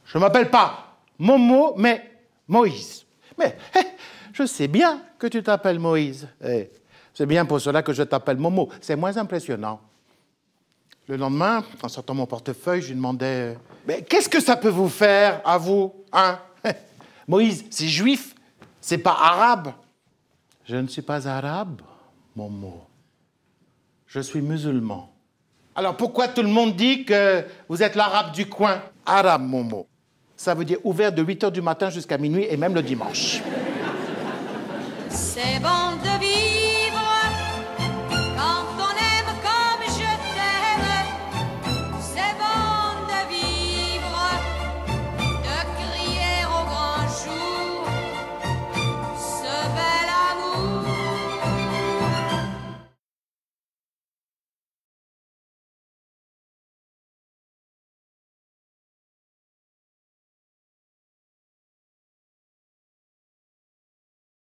Je ne m'appelle pas Momo, mais Moïse. Mais je sais bien que tu t'appelles Moïse. C'est bien pour cela que je t'appelle Momo. C'est moins impressionnant. Le lendemain, en sortant mon portefeuille, je lui demandais « Mais qu'est-ce que ça peut vous faire, à vous, hein ?» Moïse, c'est juif, c'est pas arabe. Je ne suis pas arabe, Momo. Je suis musulman. Alors pourquoi tout le monde dit que vous êtes l'arabe du coin? Arabe, Momo. Ça veut dire ouvert de 8 h du matin jusqu'à minuit et même le dimanche. C'est bon de vivre.